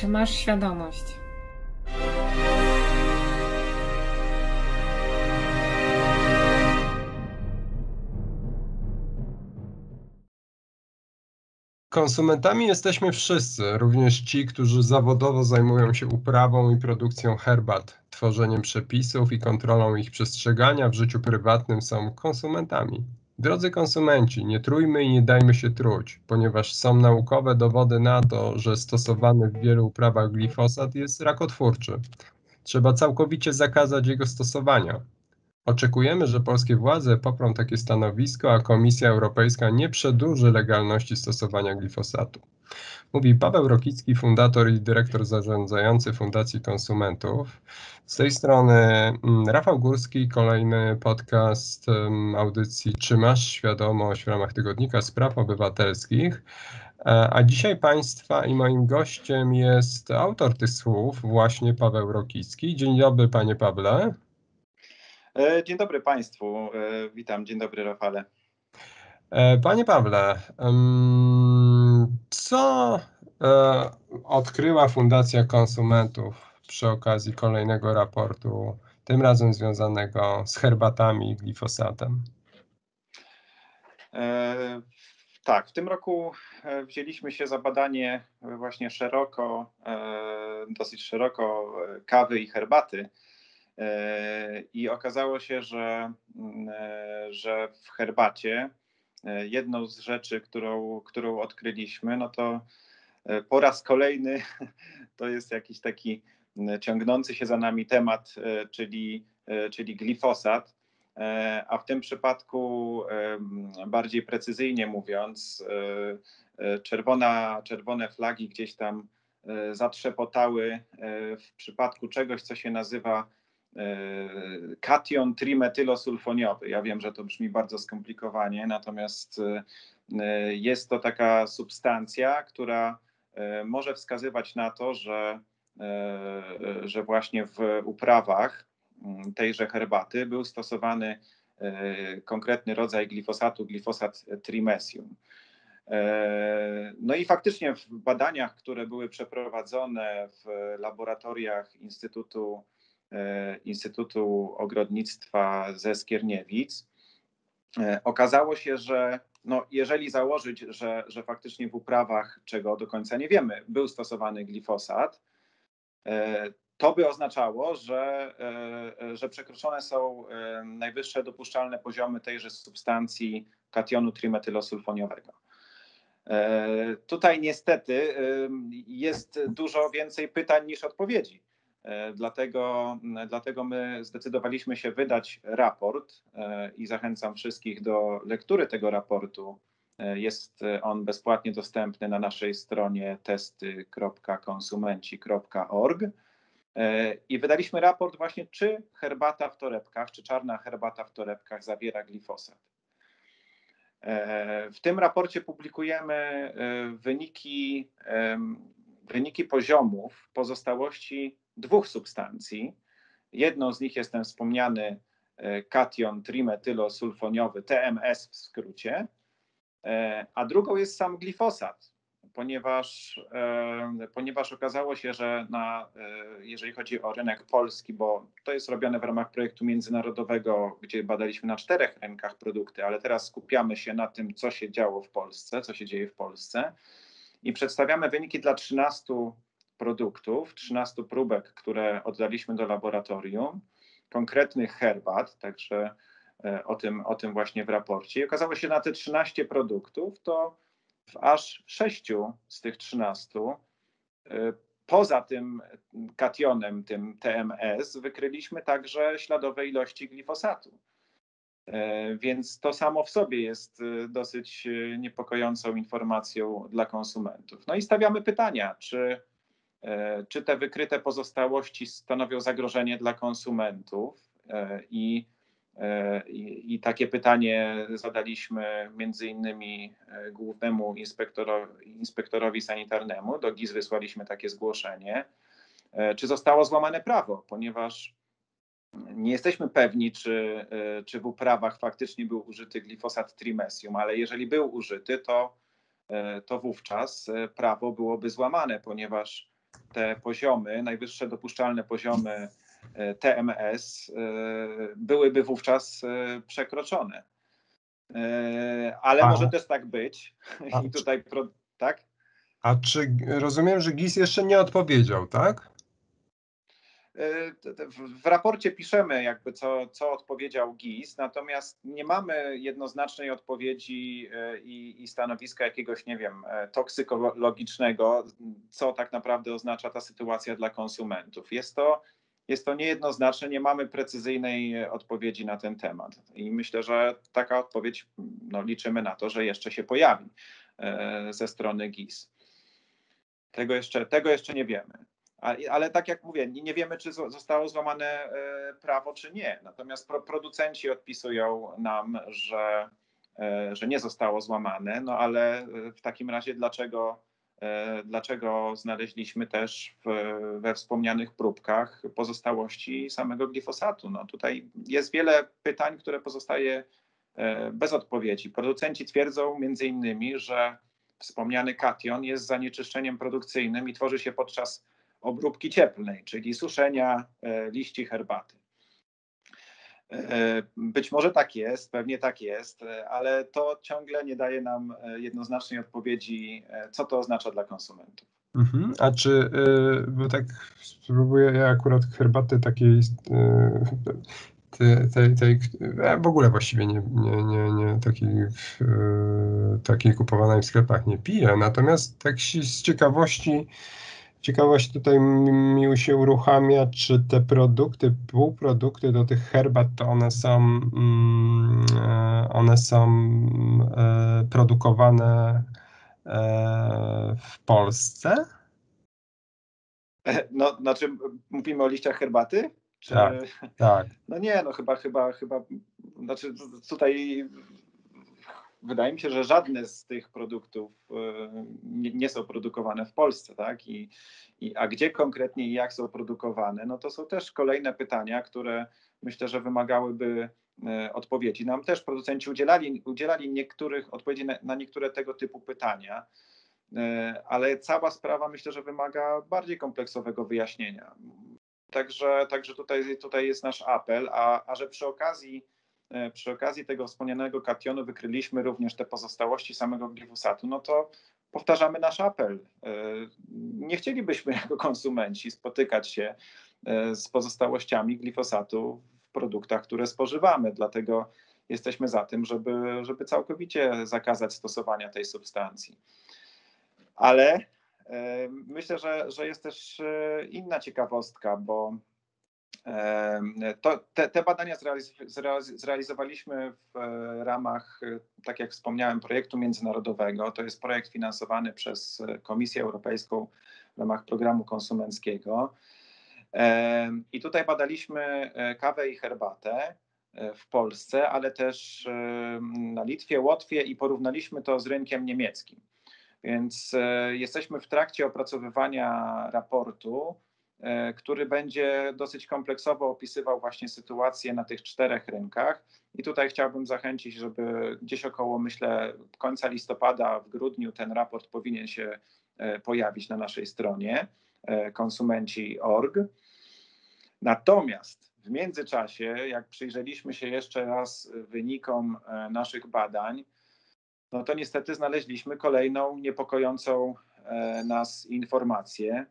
Czy masz świadomość? Konsumentami jesteśmy wszyscy, również ci, którzy zawodowo zajmują się uprawą i produkcją herbat. Tworzeniem przepisów i kontrolą ich przestrzegania w życiu prywatnym są konsumentami. Drodzy konsumenci, nie trójmy i nie dajmy się truć, ponieważ są naukowe dowody na to, że stosowany w wielu uprawach glifosat jest rakotwórczy. Trzeba całkowicie zakazać jego stosowania. Oczekujemy, że polskie władze poprą takie stanowisko, a Komisja Europejska nie przedłuży legalności stosowania glifosatu. Mówi Paweł Rokicki, fundator i dyrektor zarządzający Fundacji Konsumentów. Z tej strony Rafał Górski, kolejny podcast audycji Czy masz świadomość w ramach Tygodnika Spraw Obywatelskich. A dzisiaj Państwa i moim gościem jest autor tych słów, właśnie Paweł Rokicki. Dzień dobry, panie Pawle. Dzień dobry Państwu, witam, dzień dobry Rafale. Panie Pawle, co odkryła Fundacja Konsumentów przy okazji kolejnego raportu, tym razem związanego z herbatami i glifosatem? Tak, w tym roku wzięliśmy się za badanie właśnie dosyć szeroko kawy i herbaty. I okazało się, że w herbacie jedną z rzeczy, którą odkryliśmy, no to po raz kolejny to jest jakiś taki ciągnący się za nami temat, czyli glifosat, a w tym przypadku, bardziej precyzyjnie mówiąc, czerwone flagi gdzieś tam zatrzepotały w przypadku czegoś, co się nazywa kation trimetylosulfoniowy. Ja wiem, że to brzmi bardzo skomplikowanie, natomiast jest to taka substancja, która może wskazywać na to, że właśnie w uprawach tejże herbaty był stosowany konkretny rodzaj glifosatu, glifosat trimesium. No i faktycznie w badaniach, które były przeprowadzone w laboratoriach Instytutu Ogrodnictwa ze Skierniewic, okazało się, że no, jeżeli założyć, że faktycznie w uprawach, czego do końca nie wiemy, był stosowany glifosat, to by oznaczało, że przekroczone są najwyższe dopuszczalne poziomy tejże substancji kationu trimetylosulfoniowego. Tutaj niestety jest dużo więcej pytań niż odpowiedzi. Dlatego my zdecydowaliśmy się wydać raport i zachęcam wszystkich do lektury tego raportu. Jest on bezpłatnie dostępny na naszej stronie testy.konsumenci.org. I wydaliśmy raport właśnie, czy herbata w torebkach, czy czarna herbata w torebkach zawiera glifosat. W tym raporcie publikujemy wyniki poziomów pozostałości dwóch substancji. Jedną z nich jest ten wspomniany kation trimetylosulfoniowy, TMS w skrócie, a drugą jest sam glifosat, ponieważ okazało się, że jeżeli chodzi o rynek polski, bo to jest robione w ramach projektu międzynarodowego, gdzie badaliśmy na 4 rynkach produkty, ale teraz skupiamy się na tym, co się działo w Polsce, co się dzieje w Polsce i przedstawiamy wyniki dla 13 produktów, 13 próbek, które oddaliśmy do laboratorium, konkretnych herbat, także o tym właśnie w raporcie. I okazało się, że na te 13 produktów to w aż 6 z tych 13 poza tym kationem, tym TMS, wykryliśmy także śladowe ilości glifosatu. Więc to samo w sobie jest dosyć niepokojącą informacją dla konsumentów. No i stawiamy pytania, czy te wykryte pozostałości stanowią zagrożenie dla konsumentów i takie pytanie zadaliśmy między innymi głównemu inspektorowi sanitarnemu. Do GIS wysłaliśmy takie zgłoszenie. Czy zostało złamane prawo, ponieważ nie jesteśmy pewni, czy w uprawach faktycznie był użyty glifosat trimesium, ale jeżeli był użyty, to wówczas prawo byłoby złamane, ponieważ te poziomy, najwyższe dopuszczalne poziomy TMS byłyby wówczas przekroczone. Ale może też tak być. I tutaj, tak? A czy rozumiem, że GIS jeszcze nie odpowiedział, tak? W raporcie piszemy jakby co odpowiedział GIS, natomiast nie mamy jednoznacznej odpowiedzi i stanowiska jakiegoś, nie wiem, toksykologicznego, co tak naprawdę oznacza ta sytuacja dla konsumentów. Jest to niejednoznaczne, nie mamy precyzyjnej odpowiedzi na ten temat i myślę, że taka odpowiedź, no, liczymy na to, że jeszcze się pojawi ze strony GIS. Tego jeszcze nie wiemy. Ale tak jak mówię, nie wiemy, czy zostało złamane prawo, czy nie. Natomiast producenci odpisują nam, że nie zostało złamane, no ale w takim razie dlaczego znaleźliśmy też we wspomnianych próbkach pozostałości samego glifosatu? No tutaj jest wiele pytań, które pozostaje bez odpowiedzi. Producenci twierdzą między innymi, że wspomniany kation jest zanieczyszczeniem produkcyjnym i tworzy się podczas obróbki cieplnej, czyli suszenia liści herbaty. Być może tak jest, pewnie tak jest, ale to ciągle nie daje nam jednoznacznej odpowiedzi, co to oznacza dla konsumentów. A czy, bo tak spróbuję, ja akurat herbaty takiej, w ogóle właściwie nie takiej kupowanej w sklepach nie piję, natomiast tak z ciekawość tutaj mi się uruchamia, czy te półprodukty do tych herbat, to one są produkowane w Polsce? No, znaczy mówimy o liściach herbaty? Czy... Tak. No nie, no chyba, znaczy tutaj wydaje mi się, że żadne z tych produktów nie są produkowane w Polsce, tak? A gdzie konkretnie i jak są produkowane, no to są też kolejne pytania, które myślę, że wymagałyby odpowiedzi. Nam też producenci udzielali niektórych odpowiedzi na niektóre tego typu pytania, ale cała sprawa myślę, że wymaga bardziej kompleksowego wyjaśnienia. Także tutaj jest nasz apel, a że przy okazji tego wspomnianego kationu wykryliśmy również te pozostałości samego glifosatu, no to powtarzamy nasz apel. Nie chcielibyśmy jako konsumenci spotykać się z pozostałościami glifosatu w produktach, które spożywamy, dlatego jesteśmy za tym, żeby całkowicie zakazać stosowania tej substancji. Ale myślę, że jest też inna ciekawostka, bo te badania zrealizowaliśmy w ramach, tak jak wspomniałem, projektu międzynarodowego. To jest projekt finansowany przez Komisję Europejską w ramach programu konsumenckiego. I tutaj badaliśmy kawę i herbatę w Polsce, ale też na Litwie, Łotwie i porównaliśmy to z rynkiem niemieckim. Więc jesteśmy w trakcie opracowywania raportu, który będzie dosyć kompleksowo opisywał właśnie sytuację na tych 4 rynkach. I tutaj chciałbym zachęcić, żeby gdzieś około, myślę, końca listopada, w grudniu ten raport powinien się pojawić na naszej stronie konsumenci.org. Natomiast w międzyczasie, jak przyjrzeliśmy się jeszcze raz wynikom naszych badań, no to niestety znaleźliśmy kolejną niepokojącą nas informację.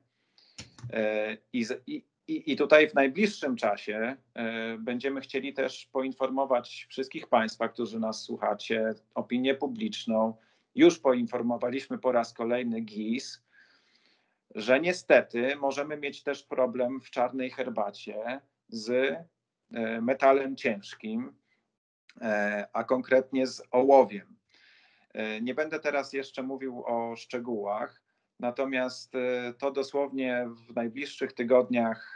I tutaj w najbliższym czasie będziemy chcieli też poinformować wszystkich Państwa, którzy nas słuchacie, opinię publiczną. Już poinformowaliśmy po raz kolejny GIS, że niestety możemy mieć też problem w czarnej herbacie z metalem ciężkim, a konkretnie z ołowiem. Nie będę teraz jeszcze mówił o szczegółach, natomiast to dosłownie w najbliższych tygodniach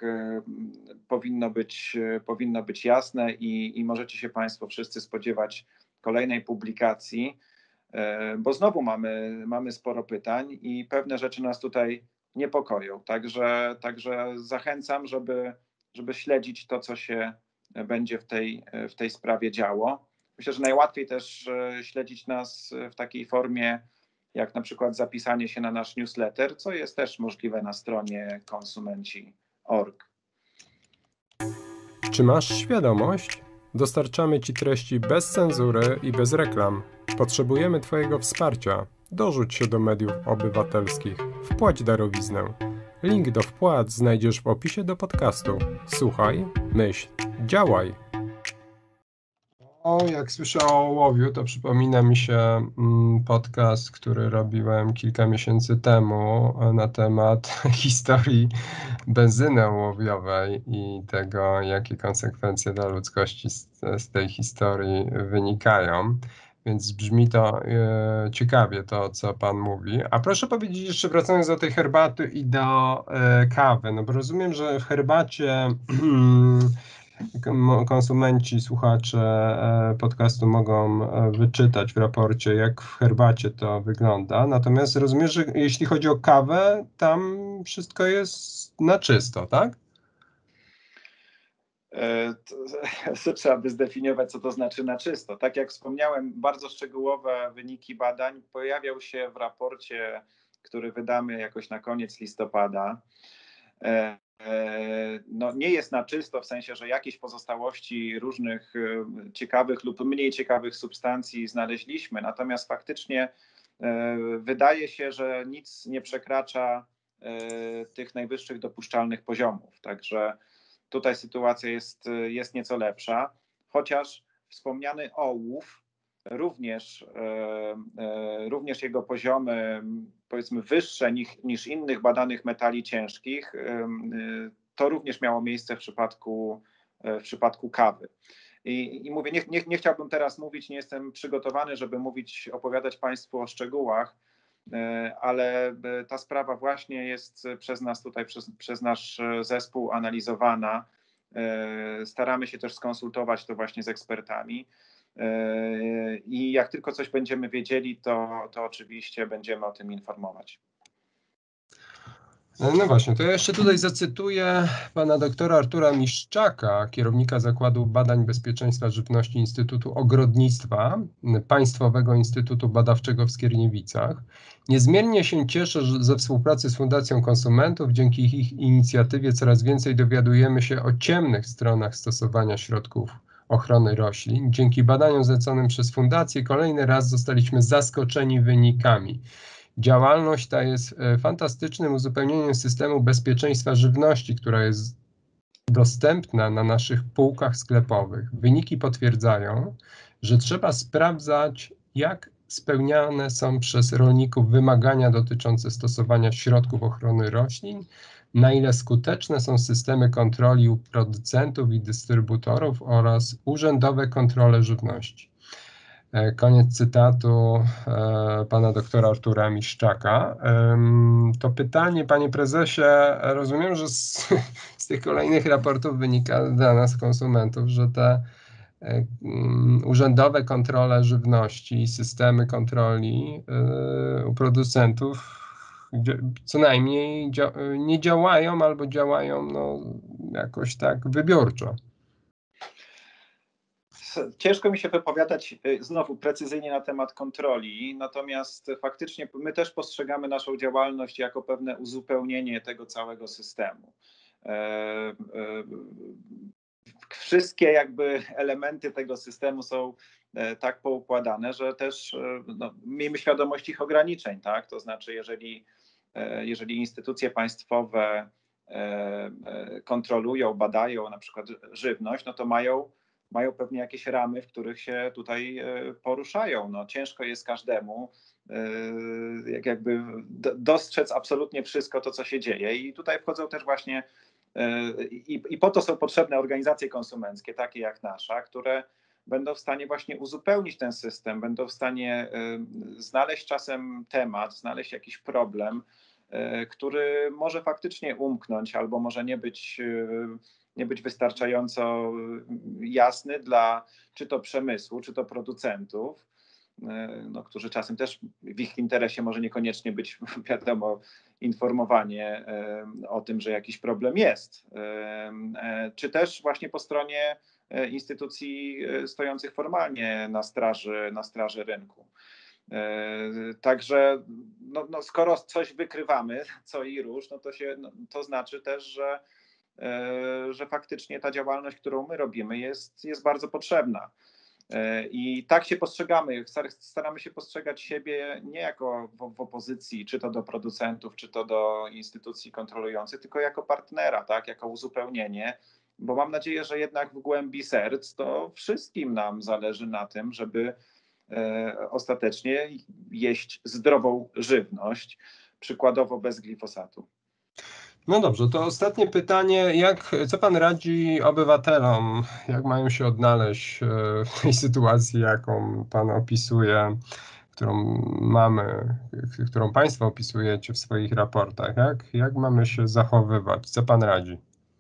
powinno być jasne i możecie się Państwo wszyscy spodziewać kolejnej publikacji, bo znowu mamy sporo pytań i pewne rzeczy nas tutaj niepokoją. Także zachęcam, żeby śledzić to, co się będzie w tej sprawie działo. Myślę, że najłatwiej też śledzić nas w takiej formie jak na przykład zapisanie się na nasz newsletter, co jest też możliwe na stronie konsumenci.org. Czy masz świadomość? Dostarczamy Ci treści bez cenzury i bez reklam. Potrzebujemy Twojego wsparcia. Dorzuć się do mediów obywatelskich. Wpłać darowiznę. Link do wpłat znajdziesz w opisie do podcastu. Słuchaj, myśl, działaj. Jak słyszę o ołowiu, to przypomina mi się podcast, który robiłem kilka miesięcy temu na temat historii benzyny ołowiowej i tego, jakie konsekwencje dla ludzkości z tej historii wynikają. Więc brzmi to ciekawie, to co Pan mówi. A proszę powiedzieć, jeszcze wracając do tej herbaty i do kawy, no bo rozumiem, że w herbacie konsumenci, słuchacze podcastu mogą wyczytać w raporcie, jak w herbacie to wygląda. Natomiast rozumiem, że jeśli chodzi o kawę, tam wszystko jest na czysto, tak? To trzeba by zdefiniować, co to znaczy na czysto. Tak jak wspomniałem, bardzo szczegółowe wyniki badań pojawią się w raporcie, który wydamy jakoś na koniec listopada. No, nie jest na czysto w sensie, że jakieś pozostałości różnych ciekawych lub mniej ciekawych substancji znaleźliśmy, natomiast faktycznie wydaje się, że nic nie przekracza tych najwyższych dopuszczalnych poziomów. Także tutaj sytuacja jest nieco lepsza, chociaż wspomniany ołów, również jego poziomy, powiedzmy, wyższe niż innych badanych metali ciężkich, to również miało miejsce w przypadku kawy. I mówię, nie chciałbym teraz mówić, nie jestem przygotowany, żeby opowiadać Państwu o szczegółach, ale ta sprawa właśnie jest przez nas tutaj, przez nasz zespół analizowana. Staramy się też skonsultować to właśnie z ekspertami i jak tylko coś będziemy wiedzieli, to oczywiście będziemy o tym informować. No właśnie, to ja jeszcze tutaj zacytuję pana doktora Artura Miszczaka, kierownika Zakładu Badań Bezpieczeństwa Żywności Instytutu Ogrodnictwa Państwowego Instytutu Badawczego w Skierniewicach. Niezmiernie się cieszę ze współpracy z Fundacją Konsumentów. Dzięki ich inicjatywie coraz więcej dowiadujemy się o ciemnych stronach stosowania środków ochrony roślin. Dzięki badaniom zleconym przez Fundację kolejny raz zostaliśmy zaskoczeni wynikami. Działalność ta jest fantastycznym uzupełnieniem systemu bezpieczeństwa żywności, która jest dostępna na naszych półkach sklepowych. Wyniki potwierdzają, że trzeba sprawdzać, jak spełniane są przez rolników wymagania dotyczące stosowania środków ochrony roślin, na ile skuteczne są systemy kontroli u producentów i dystrybutorów oraz urzędowe kontrole żywności. Koniec cytatu pana doktora Artura Miszczaka. To pytanie, panie prezesie, rozumiem, że z tych kolejnych raportów wynika dla nas, konsumentów, że te urzędowe kontrole żywności, systemy kontroli u producentów co najmniej nie działają albo działają jakoś tak wybiórczo. Ciężko mi się wypowiadać znowu precyzyjnie na temat kontroli, natomiast faktycznie my też postrzegamy naszą działalność jako pewne uzupełnienie tego całego systemu. Wszystkie jakby elementy tego systemu są tak poukładane, że też miejmy świadomość ich ograniczeń, tak? To znaczy, jeżeli instytucje państwowe kontrolują, badają na przykład żywność, no to mają pewnie jakieś ramy, w których się tutaj poruszają. No, ciężko jest każdemu jakby dostrzec absolutnie wszystko to, co się dzieje. I tutaj wchodzą też właśnie i po to są potrzebne organizacje konsumenckie, takie jak nasza, które będą w stanie właśnie uzupełnić ten system, będą w stanie znaleźć czasem temat, znaleźć jakiś problem, który może faktycznie umknąć albo może nie być wystarczająco jasny dla czy to przemysłu, czy to producentów, którzy czasem też w ich interesie może niekoniecznie być, wiadomo, informowanie o tym, że jakiś problem jest, czy też właśnie po stronie instytucji stojących formalnie na straży rynku. Także skoro coś wykrywamy, co i róż, to znaczy też, że faktycznie ta działalność, którą my robimy, jest bardzo potrzebna. I tak się postrzegamy, staramy się postrzegać siebie nie jako w opozycji, czy to do producentów, czy to do instytucji kontrolujących, tylko jako partnera, tak, jako uzupełnienie, bo mam nadzieję, że jednak w głębi serc to wszystkim nam zależy na tym, żeby ostatecznie jeść zdrową żywność, przykładowo bez glifosatu. No dobrze, to ostatnie pytanie. Co pan radzi obywatelom? Jak mają się odnaleźć w tej sytuacji, jaką pan opisuje, którą mamy, którą państwo opisujecie w swoich raportach? Jak mamy się zachowywać? Co pan radzi?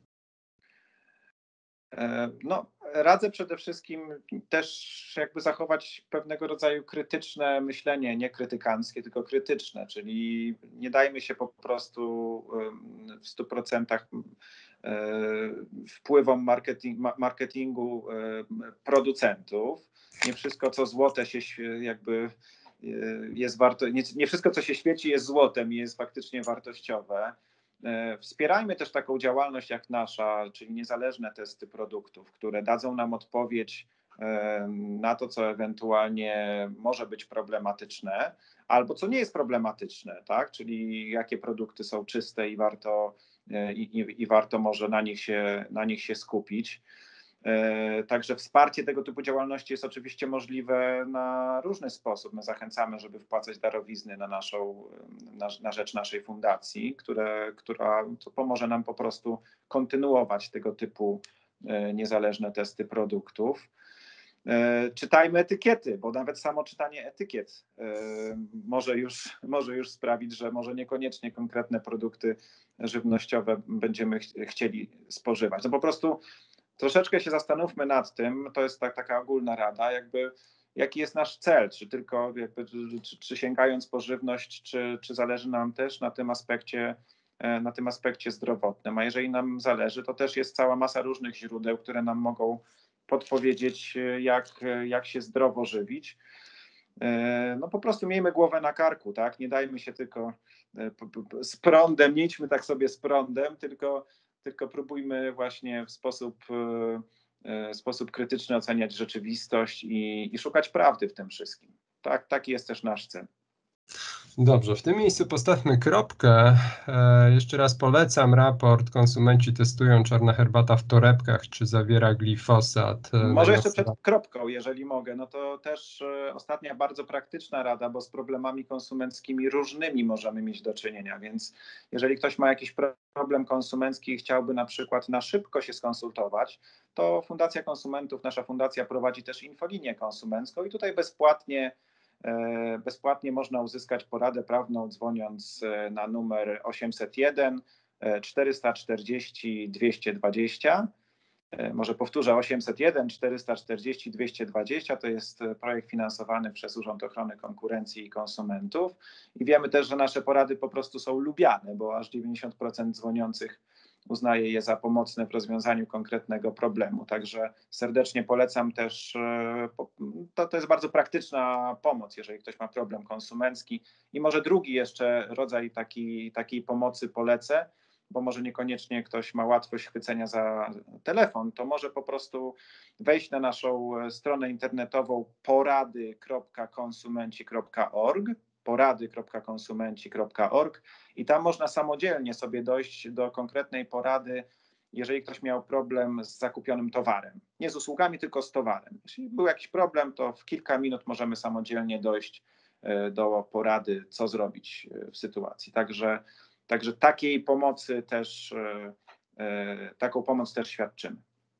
Radzę przede wszystkim też jakby zachować pewnego rodzaju krytyczne myślenie, nie krytykanckie, tylko krytyczne, czyli nie dajmy się po prostu w 100% wpływom marketingu producentów. Nie wszystko, co złote się jakby jest nie wszystko, co się świeci, jest złotem i jest faktycznie wartościowe. Wspierajmy też taką działalność jak nasza, czyli niezależne testy produktów, które dadzą nam odpowiedź na to, co ewentualnie może być problematyczne, albo co nie jest problematyczne, tak? Czyli jakie produkty są czyste i warto może na nich się skupić. Także wsparcie tego typu działalności jest oczywiście możliwe na różny sposób. My zachęcamy, żeby wpłacać darowizny na rzecz naszej fundacji, która pomoże nam po prostu kontynuować tego typu niezależne testy produktów. Czytajmy etykiety, bo nawet samo czytanie etykiet może już sprawić, że może niekoniecznie konkretne produkty żywnościowe będziemy chcieli spożywać. Po prostu troszeczkę się zastanówmy nad tym, to jest taka ogólna rada, jaki jest nasz cel, czy sięgając po żywność, czy zależy nam też na tym aspekcie zdrowotnym, a jeżeli nam zależy, to też jest cała masa różnych źródeł, które nam mogą podpowiedzieć, jak się zdrowo żywić. Po prostu miejmy głowę na karku, tak? Nie dajmy się tylko z prądem, nie idźmy tak sobie z prądem, tylko próbujmy właśnie w sposób krytyczny oceniać rzeczywistość i szukać prawdy w tym wszystkim. Tak, taki jest też nasz cel. Dobrze, w tym miejscu postawmy kropkę. Jeszcze raz polecam raport. Konsumenci testują czarna herbata w torebkach, czy zawiera glifosat. Może jeszcze przed kropką, jeżeli mogę, to też ostatnia bardzo praktyczna rada, bo z problemami konsumenckimi różnymi możemy mieć do czynienia, więc jeżeli ktoś ma jakiś problem konsumencki i chciałby na przykład na szybko się skonsultować, to Fundacja Konsumentów, nasza fundacja prowadzi też infolinię konsumencką i tutaj bezpłatnie można uzyskać poradę prawną, dzwoniąc na numer 801 440 220. Może powtórzę, 801 440 220 to jest projekt finansowany przez Urząd Ochrony Konkurencji i Konsumentów i wiemy też, że nasze porady po prostu są lubiane, bo aż 90% dzwoniących uznaje je za pomocne w rozwiązaniu konkretnego problemu. Także serdecznie polecam też, to jest bardzo praktyczna pomoc, jeżeli ktoś ma problem konsumencki. I może drugi jeszcze rodzaj takiej pomocy polecę, bo może niekoniecznie ktoś ma łatwość chwycenia za telefon, to może po prostu wejść na naszą stronę internetową porady.konsumenci.org i tam można samodzielnie sobie dojść do konkretnej porady, jeżeli ktoś miał problem z zakupionym towarem. Nie z usługami, tylko z towarem. Jeśli był jakiś problem, to w kilka minut możemy samodzielnie dojść do porady, co zrobić w sytuacji. Także takiej pomocy taką pomoc też świadczymy.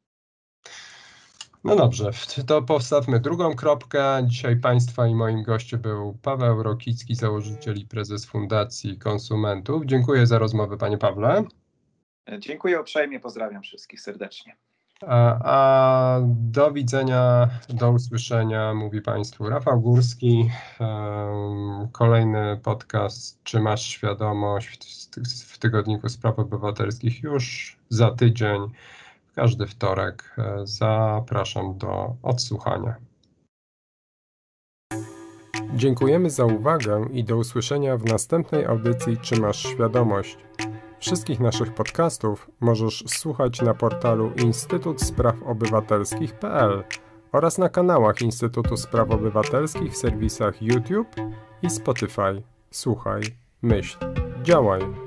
No dobrze, to postawmy drugą kropkę. Dzisiaj Państwa i moim gościem był Paweł Rokicki, założyciel i prezes Fundacji Konsumentów. Dziękuję za rozmowę, panie Pawle. Dziękuję uprzejmie, pozdrawiam wszystkich serdecznie. A do widzenia, do usłyszenia, mówi Państwu Rafał Górski. Kolejny podcast Czy masz świadomość w Tygodniku Spraw Obywatelskich już za tydzień, w każdy wtorek. Zapraszam do odsłuchania. Dziękujemy za uwagę i do usłyszenia w następnej audycji Czy masz świadomość? Wszystkich naszych podcastów możesz słuchać na portalu instytutspraw-obywatelskich.pl oraz na kanałach Instytutu Spraw Obywatelskich w serwisach YouTube i Spotify. Słuchaj, myśl, działaj.